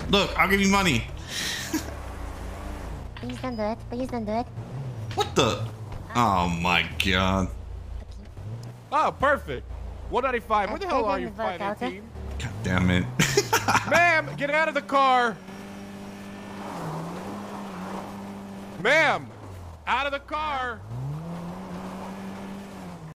Look, I'll give you money. Please don't do it. Please don't do it. What the? Oh my god. Oh, perfect. 195. Where the hell are you, 518? God damn it. Ma'am, get out of the car. Ma'am, out of the car.